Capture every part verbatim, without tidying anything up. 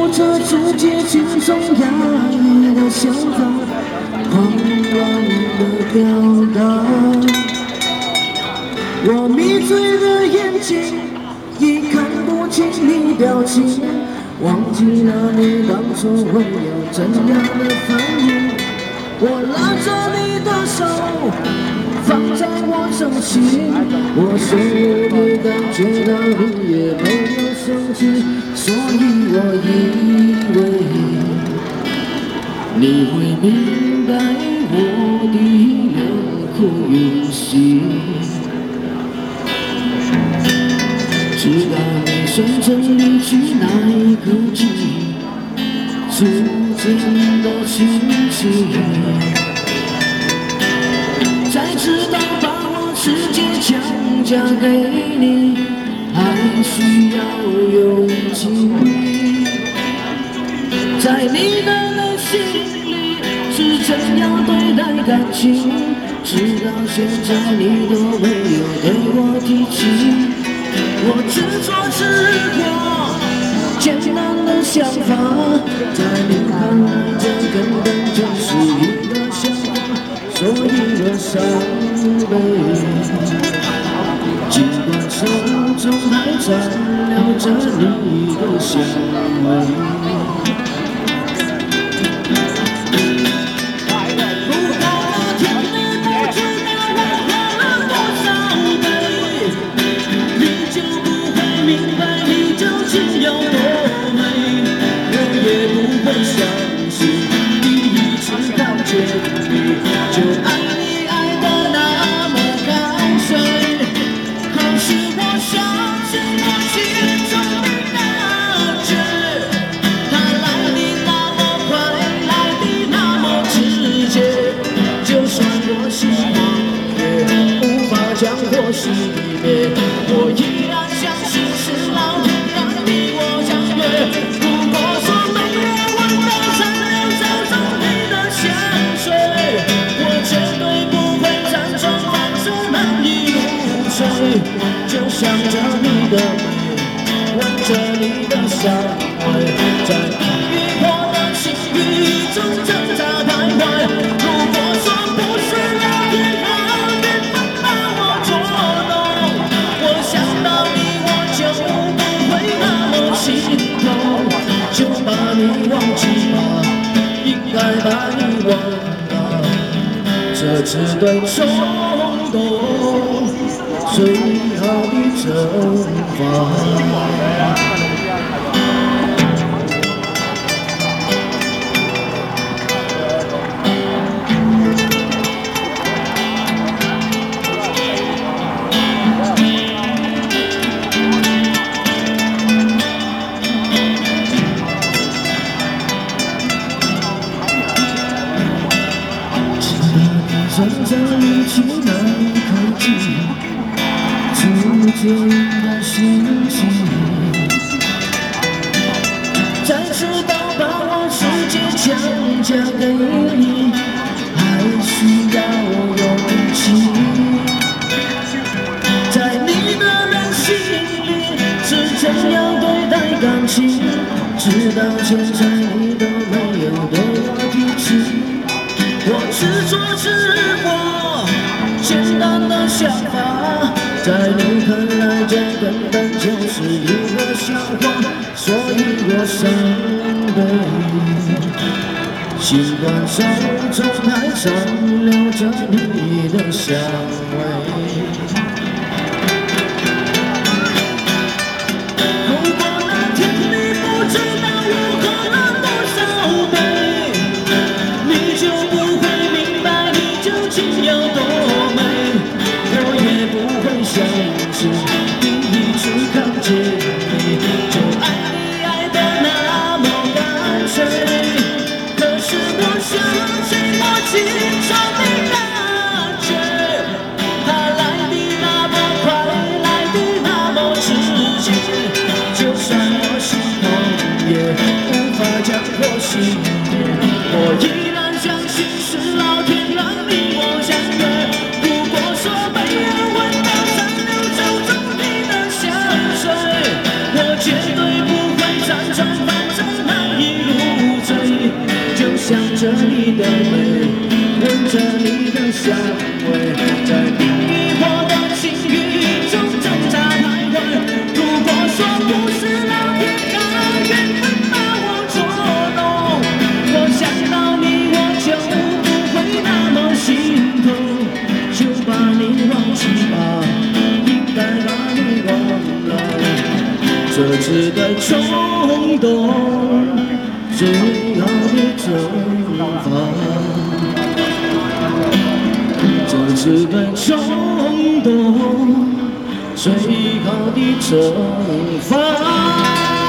不着直接轻松压抑的想法，狂乱的表达。我迷醉的眼睛已看不清你表情，忘记了你当初会有怎样的反应。我拉着你的手，放在我手心，我所有的感觉到你也没有生气，所以我以为你会明白我的冷酷用心，直到你真正离去那一刻起，逐渐的清晰，才知道把我直接强加给你，还需要勇气。在你的内心里是怎样对待感情，直到现在你都没有对我提起。我执着执着简单的想法，在你看来这根本就是一个笑话，所以我伤悲。尽管手中还残留着你的香味。就爱你爱得那么干脆，可是我相信我心中的感觉，它来的那么快，来的那么直接，就算我心慌也无法将火熄灭，我依然相信是老天让你我相约。如果说没人闻到残留手中你的香水，绝对不会辗转反侧难以入睡，就想着你的美，闻着你的香味，在欲破的情欲中挣扎徘徊。如果说不是老天让缘分把我捉弄，我想到你我就不会那么心痛，就把你忘记吧，应该把你忘了。这只对冲动最好的惩罚。真正离去那一刻起，逐渐的兴起，才知道把我世界强加给你，还需要勇气。在你的人心里是怎样对待感情，直到现在你都没有对我提起。我执着执着简单的想法，在你看来这根本就是一个笑话，所以我伤悲。尽管手中还残留着你的香味。如果那天你不知道我喝了多少杯，你就不会明白你究竟有多美，我也不会相信第一次看见你就爱你爱得那么干脆，可是我相信我心中的感觉，它来的那么快，来的那么直接，就算我心痛也无法将火熄灭，我依然相信是老天让你我相约。如果说没人闻到残留手中你的香水，我绝对不会辗转反侧难你的美，闻着你的香味，在迷惑的情欲中挣扎徘徊。如果说不是老天爱缘分把我捉弄，我想到你我就不会那么心痛，就把你忘记吧，应该把你忘了。这次的冲动，最好的惩罚。这次的冲动，最好的惩罚。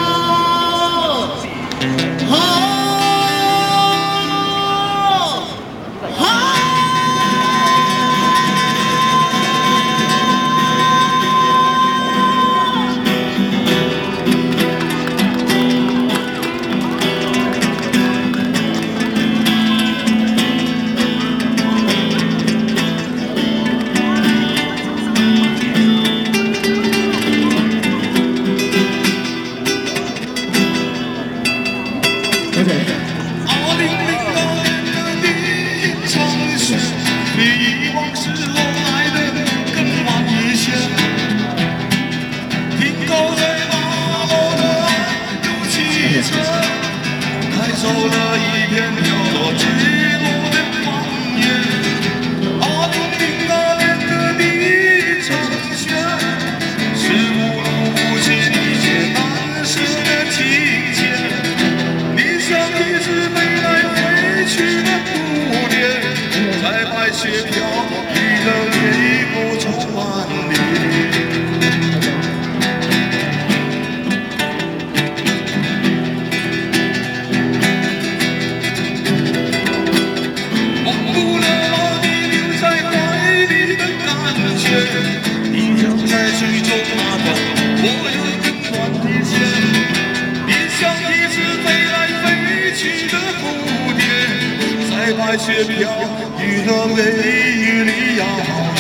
走了一片飘落寂寞的荒野，啊，零零那年的你成全，是无路无尽一切难舍的情节。你像一只飞来飞去的蝴蝶，在白雪飘逸的泪波中万里。你像在水中打转，我有更短的线。你像一只飞来飞去的蝴蝶，在白雪飘逸的美丽摇晃。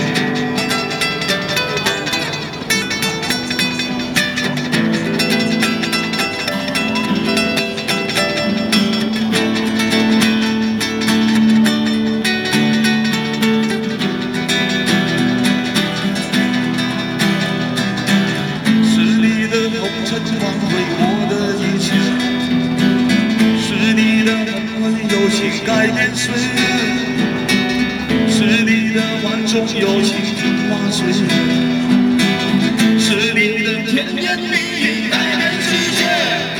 尘挽回我的一切，是你的温文有情改变岁月，是你的万种有情风花雪月，是你的甜言蜜语改变世界。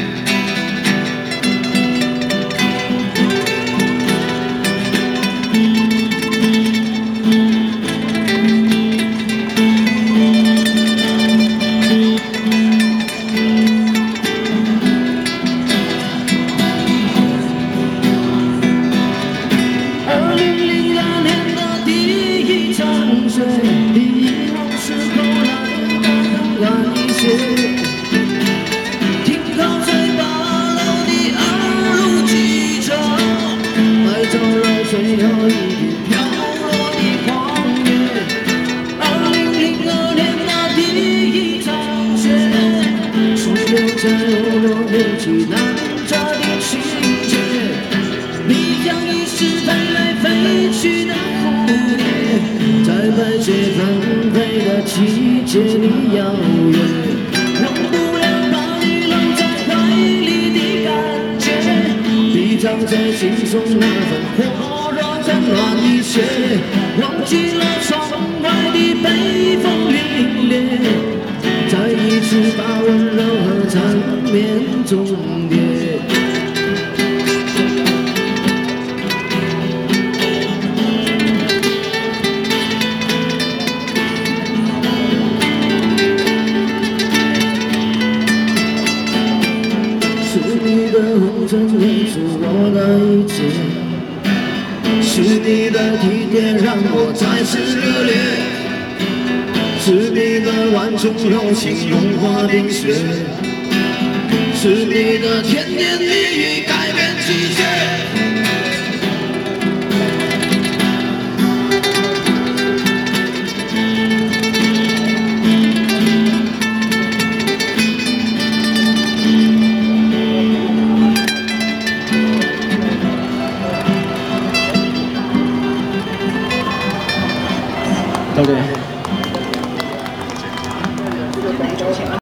停靠在八楼的二路机场，买走了最后一片飘落的荒野。二零零二年那第一场雪，是留在我年纪难找的情节。你像一只飞来飞去的蝴蝶，在白雪纷飞的季节里遥远。忘不了把你搂在怀里的感觉，闭藏在心中那份火热战乱一切，忘记了窗外的北风凛冽，再一次把温柔和缠绵重叠。红尘掩饰我的一切，是你的体贴让我再次热烈，是你的万种柔情融化冰雪，是你的甜言蜜语改变季节。 对不对？